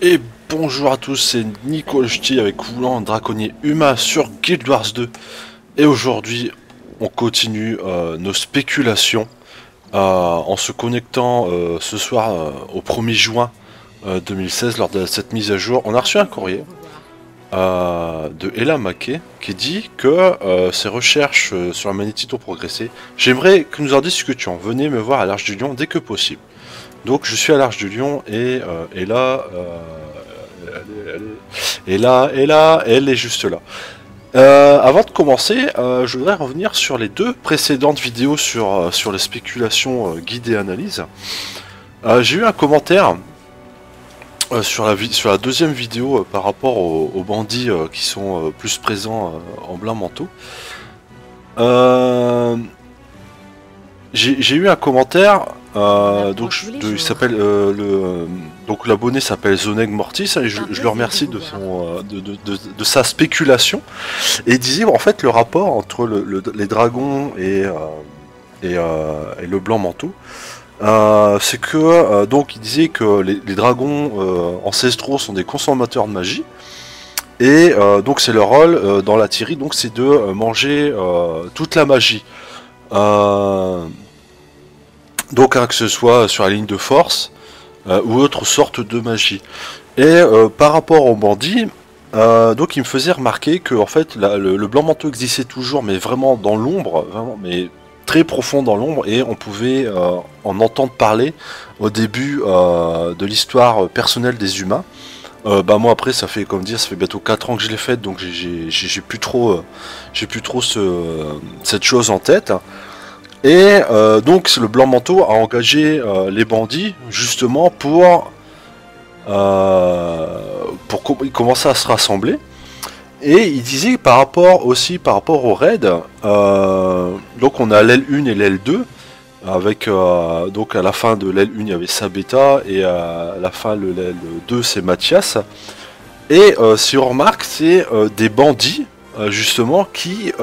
Et bonjour à tous, c'est Nico Ch'ti avec Voulant Draconnier Huma sur Guild Wars 2. Et aujourd'hui, on continue nos spéculations en se connectant ce soir au 1er juin 2016 lors de cette mise à jour. On a reçu un courrier de Ella Mackey qui dit que ses recherches sur la magnétite ont progressé. J'aimerais que nous en discutions. Venez me voir à l'Arche du Lion dès que possible. Donc je suis à l'Arche du Lion et là, elle est juste là. Avant de commencer, je voudrais revenir sur les deux précédentes vidéos sur les spéculations guide et analyse. J'ai eu un commentaire sur la deuxième vidéo par rapport aux bandits qui sont plus présents en blanc manteau. J'ai eu un commentaire, il s'appelle donc l'abonné s'appelle Zoneg Mortis et je le remercie de sa spéculation, et il disait en fait le rapport entre les dragons et le blanc manteau, c'est que donc il disait que les dragons ancestraux sont des consommateurs de magie. Et donc c'est leur rôle dans la Thierry, donc c'est de manger toute la magie. Donc que ce soit sur la ligne de force ou autre sorte de magie. Et par rapport aux bandits, donc il me faisait remarquer que en fait le blanc manteau existait toujours, mais vraiment dans l'ombre, mais très profond dans l'ombre, et on pouvait en entendre parler au début de l'histoire personnelle des humains. Moi après ça fait comme dire, ça fait bientôt 4 ans que je l'ai faite, donc j'ai plus trop cette chose en tête. Et donc le blanc manteau a engagé les bandits justement pour commencer à se rassembler. Et il disait par rapport au raid, donc on a l'aile 1 et l'aile 2, avec donc à la fin de l'aile 1 il y avait Sabetta, et à la fin de l'aile 2 c'est Mathias. Et si on remarque, c'est des bandits justement qui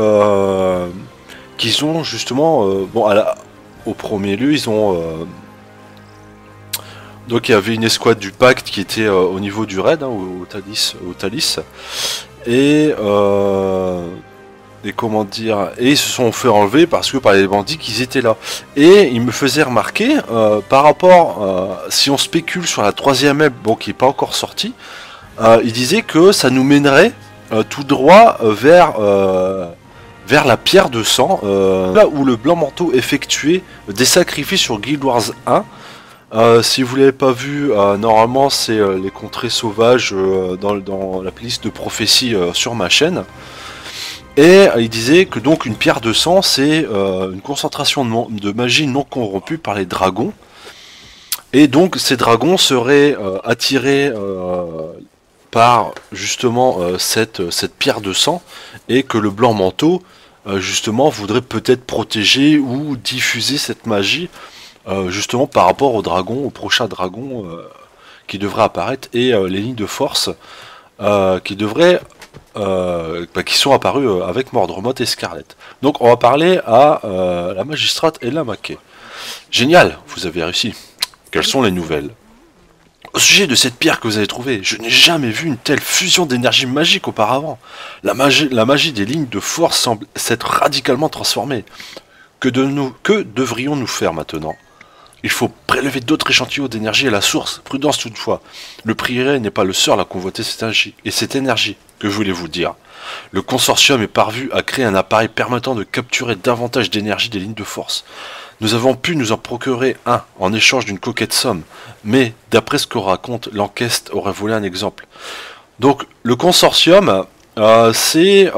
ont justement au premier lieu ils ont donc il y avait une escouade du pacte qui était au niveau du raid, au Thalys, et comment dire, et ils se sont fait enlever parce que par les bandits qu'ils étaient là. Et il me faisait remarquer par rapport si on spécule sur la troisième ebb, qui n'est pas encore sortie, il disait que ça nous mènerait tout droit vers la pierre de sang, là où le blanc manteau effectuait des sacrifices sur Guild Wars 1. Si vous l'avez pas vu, normalement c'est les contrées sauvages dans la playlist de prophéties sur ma chaîne. Et il disait que donc une pierre de sang c'est une concentration de magie non corrompue par les dragons. Et donc ces dragons seraient attirés par justement cette pierre de sang, et que le blanc manteau justement voudrait peut-être protéger ou diffuser cette magie justement par rapport au dragon, au prochain dragon qui devrait apparaître, et les lignes de force qui devraient qui sont apparues avec Mordremoth et Scarlet. Donc on va parler à la magistrate Ella Mackey. Génial, vous avez réussi. Quelles sont les nouvelles? Au sujet de cette pierre que vous avez trouvée, je n'ai jamais vu une telle fusion d'énergie magique auparavant. La magie des lignes de force semble s'être radicalement transformée. Que devrions-nous faire maintenant? Il faut prélever d'autres échantillons d'énergie à la source. Prudence toutefois. Le prieuré n'est pas le seul à convoiter cette énergie. Que voulez-vous dire? Le consortium est parvenu à créer un appareil permettant de capturer davantage d'énergie des lignes de force. Nous avons pu nous en procurer un en échange d'une coquette somme, mais d'après ce qu'on raconte, l'enquête aurait volé un exemple. Donc le consortium, c'est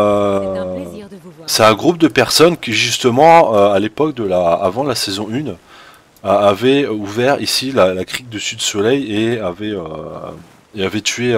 un groupe de personnes qui justement à l'époque avant la saison 1 avait ouvert ici la crique de Sud Soleil, et avait tué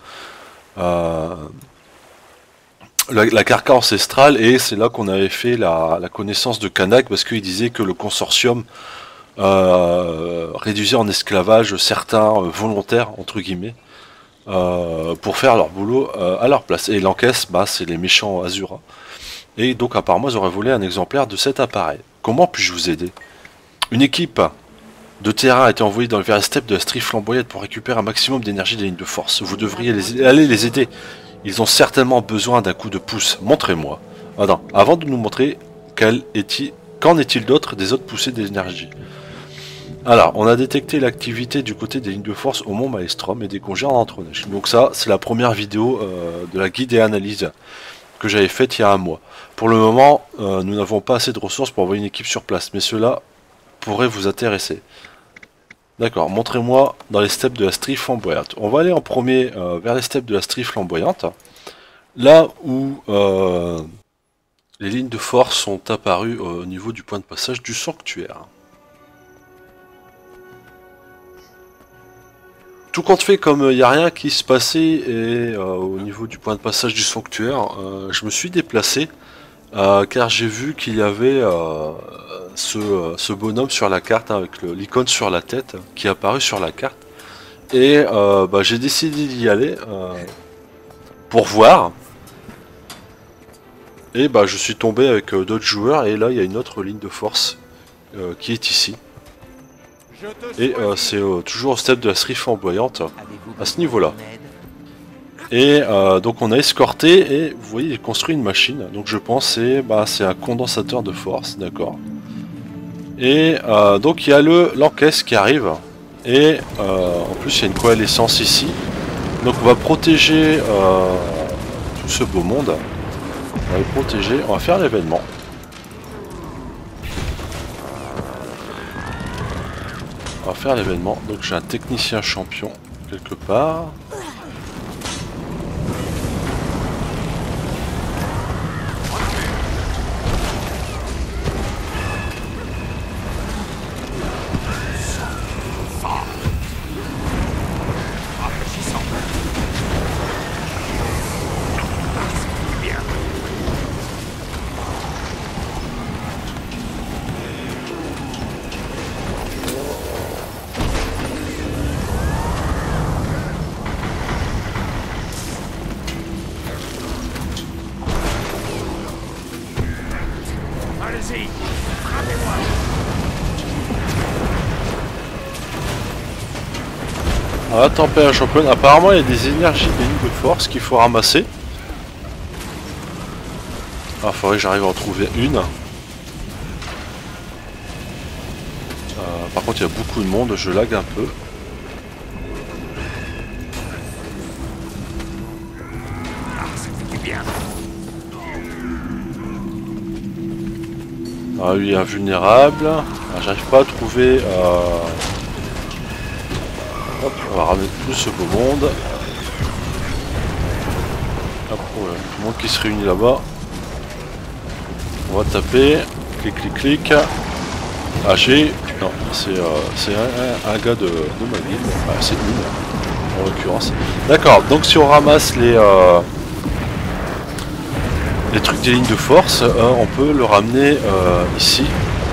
la carcasse ancestrale. Et c'est là qu'on avait fait la connaissance de Kanak, parce qu'il disait que le consortium réduisait en esclavage certains volontaires entre guillemets pour faire leur boulot à leur place. Et l'encaisse, c'est les méchants Azura. Et donc apparemment ils auraient volé un exemplaire de cet appareil. Comment puis-je vous aider? Une équipe de terrain a été envoyé vers les steppes de la Strif flamboyante pour récupérer un maximum d'énergie des lignes de force. Vous devriez aller les aider. Ils ont certainement besoin d'un coup de pouce. Montrez-moi. Attends, avant de nous montrer, qu'en est-il d'autre des autres poussées d'énergie? Alors, on a détecté l'activité du côté des lignes de force au Mont Maelstrom et des congères d'entre-neige. Donc ça, c'est la première vidéo de la guide et analyse que j'avais faite il y a un mois. Pour le moment, nous n'avons pas assez de ressources pour envoyer une équipe sur place, mais cela pourrait vous intéresser. D'accord, montrez-moi dans les steppes de la Strif flamboyante. On va aller en premier vers les steppes de la Strif flamboyante, là où les lignes de force sont apparues au niveau du point de passage du sanctuaire. Tout compte fait, comme il n'y a rien qui se passait et au niveau du point de passage du sanctuaire, je me suis déplacé car j'ai vu qu'il y avait ce bonhomme sur la carte hein, avec l'icône sur la tête qui est apparu sur la carte. Et j'ai décidé d'y aller pour voir. Et je suis tombé avec d'autres joueurs et là il y a une autre ligne de force qui est ici. Et c'est toujours au step de la Strif flamboyante à ce niveau là. Et donc on a escorté et vous voyez il construit une machine. Donc je pense que c'est un condensateur de force, d'accord. Et donc il y a l'encaisse qui arrive. Et en plus il y a une coalescence ici. Donc on va protéger tout ce beau monde. On va le protéger, on va faire l'événement. On va faire l'événement, donc j'ai un technicien champion quelque part. La tempête championne, apparemment il y a des énergies des lignes de force qu'il faut ramasser. Il faudrait que j'arrive à en trouver une. Par contre il y a beaucoup de monde, je lag un peu. Lui invulnérable. J'arrive pas à trouver... Hop, on va ramener tout ce beau monde. Hop, voilà, tout le monde qui se réunit là-bas. On va taper. Clic, clic, clic. AG. Non, c'est un gars de ma guilde. C'est une, en l'occurrence. D'accord, donc si on ramasse les trucs des lignes de force, on peut le ramener ici.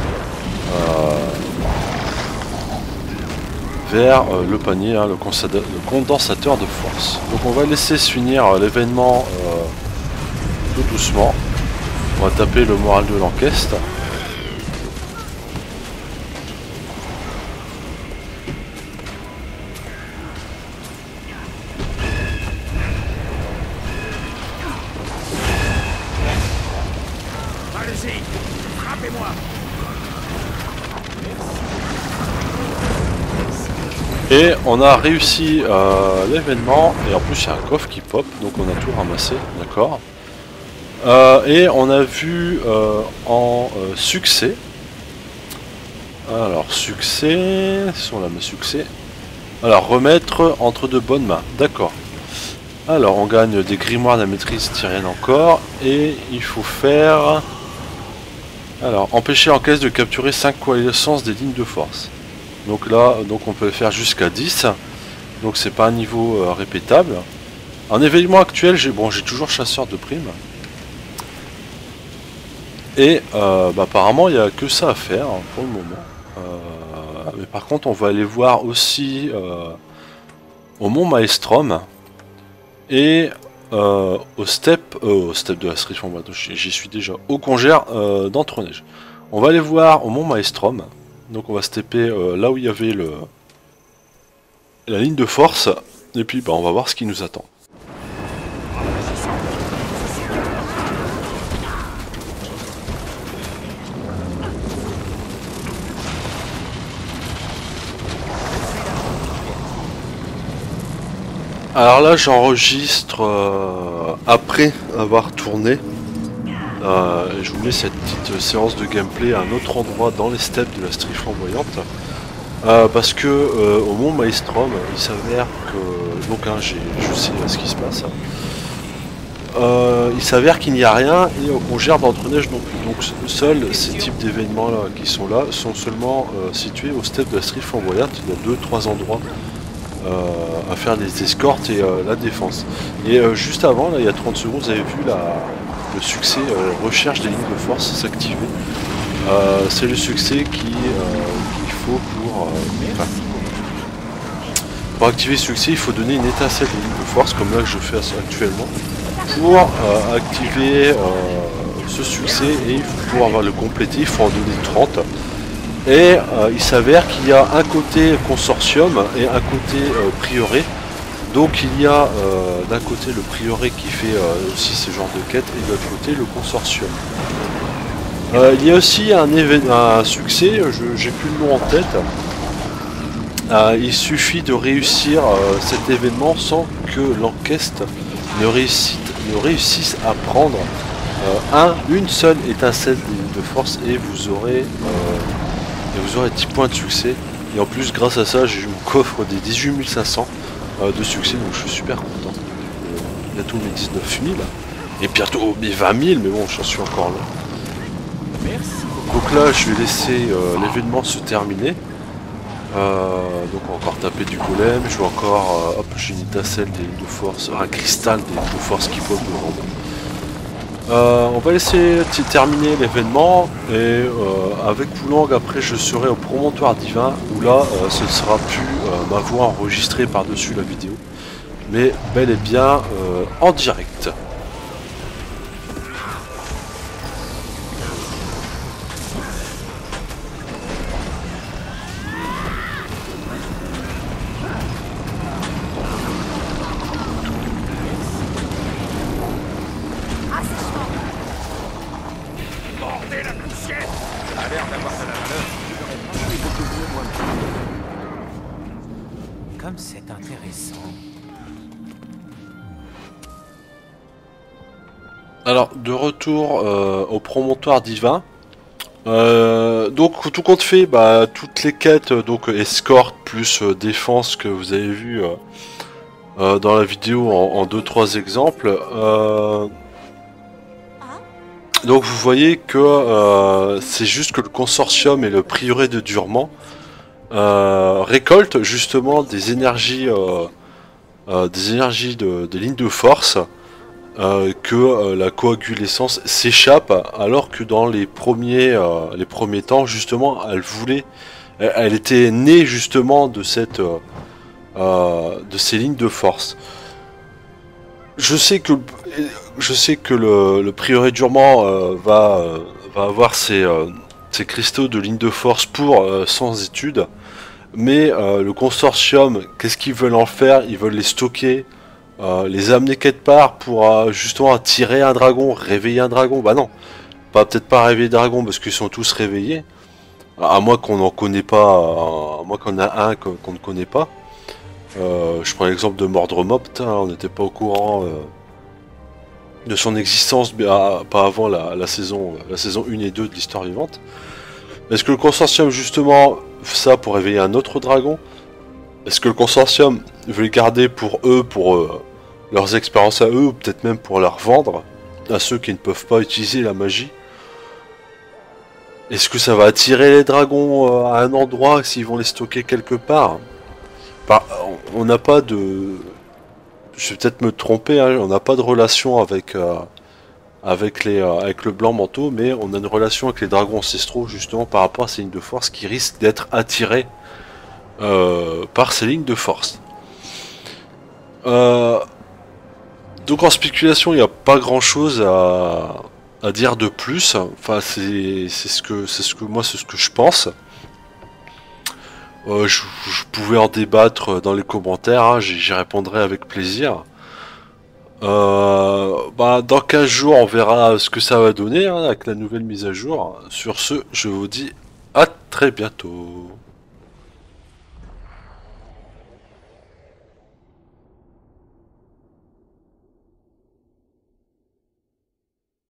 Vers le panier, hein, le condensateur de force. Donc on va laisser se finir l'événement tout doucement. On va taper le moral de l'enquête. Allez-y, frappez-moi. Et on a réussi l'événement, et en plus il y a un coffre qui pop, donc on a tout ramassé, d'accord. Et on a vu en succès, alors succès, sont là mes succès, alors remettre entre de bonnes mains, d'accord. Alors on gagne des grimoires de la maîtrise tyrienne encore, et il faut faire, alors empêcher l'encaisse de capturer 5 coalescences des lignes de force. Donc là, on peut faire jusqu'à 10. Donc c'est pas un niveau répétable. En événement actuel, j'ai toujours chasseur de primes. Et apparemment, il n'y a que ça à faire hein, pour le moment. Mais par contre, on va aller voir aussi au Mont Maelstrom et au step de la Strif flamboyante. J'y suis déjà au congère d'entre-neige. On va aller voir au Mont Maelstrom. Donc on va se TP là où il y avait la ligne de force, et puis bah, on va voir ce qui nous attend. Alors là j'enregistre après avoir tourné. Je vous mets cette petite séance de gameplay à un autre endroit dans les steppes de la Strie Flamboyante. Parce que au Mont Maelstrom, il s'avère que... Donc hein, je sais ce qui se passe. Il s'avère qu'il n'y a rien et on gère d'entre-neige non plus. Donc seuls ces types d'événements là qui sont là sont seulement situés aux steppes de la Strie Flamboyante. Il y a 2-3 endroits à faire des escortes et la défense. Et juste avant, là, il y a 30 secondes, vous avez vu le succès recherche des lignes de force s'activer. C'est le succès qu'il faut pour activer ce succès, il faut donner une étincelle de ligne de force, comme là que je fais actuellement, pour activer ce succès, et pour avoir le compléter, il faut en donner 30. Et il s'avère qu'il y a un côté consortium et un côté prieuré. Donc il y a d'un côté le prieuré qui fait aussi ce genre de quête, et de l'autre côté le consortium. Il y a aussi un succès, j'ai plus le nom en tête. Il suffit de réussir cet événement sans que l'enquête ne réussisse à prendre une seule étincelle de force, et vous aurez 10 points de succès. Et en plus, grâce à ça, j'ai eu mon coffre des 18 500 de succès, donc je suis super content. Bientôt mes 19 000 et bientôt mes 20 000, mais bon, j'en suis encore là. Donc là, je vais laisser l'événement se terminer. Donc on va encore taper du golem, je vais encore, hop, j'ai une étincelle des lignes de force, un cristal des lignes de force qui pop devant moi. On va laisser terminer l'événement, et avec Poulang, après je serai au promontoire divin, où là ce ne sera plus ma voix enregistrée par-dessus la vidéo, mais bel et bien en direct. Comme c'est intéressant. Alors, de retour au promontoire divin. Donc, tout compte fait, bah, toutes les quêtes, donc escorte plus défense que vous avez vu dans la vidéo en 2-3 exemples. Donc, vous voyez que c'est juste que le consortium et le prieuré de Durement récoltent justement des énergies, des lignes de force. Que la coagulescence s'échappe, alors que dans les premiers temps, justement, elle était née justement de ces lignes de force. Je sais que le prieuré Durement va avoir ses cristaux de lignes de force pour 100 études, mais le consortium, qu'est-ce qu'ils veulent en faire? Ils veulent les stocker, les amener quelque part pour justement attirer un dragon, réveiller un dragon. Bah non, peut-être pas réveiller un dragon parce qu'ils sont tous réveillés, à moins qu'on n'en connaît pas, à moins qu'on a un qu'on ne connaît pas. Je prends l'exemple de Mordremopt, hein, on n'était pas au courant de son existence, pas avant la saison 1 et 2 de l'histoire vivante. Est-ce que le consortium justement ça pour réveiller un autre dragon? Est-ce que le consortium veut les garder pour eux, pour leurs expériences à eux, ou peut-être même pour leur vendre à ceux qui ne peuvent pas utiliser la magie? Est-ce que ça va attirer les dragons à un endroit s'ils vont les stocker quelque part? On n'a pas de... Je vais peut-être me tromper, hein, on n'a pas de relation avec le blanc manteau, mais on a une relation avec les dragons ancestraux justement par rapport à ces lignes de force qui risquent d'être attirés par ces lignes de force. Donc en spéculation, il n'y a pas grand chose à dire de plus. Enfin, c'est ce que je pense. Je pouvais en débattre dans les commentaires, hein, j'y répondrai avec plaisir. Dans 15 jours, on verra ce que ça va donner hein, avec la nouvelle mise à jour. Sur ce, je vous dis à très bientôt.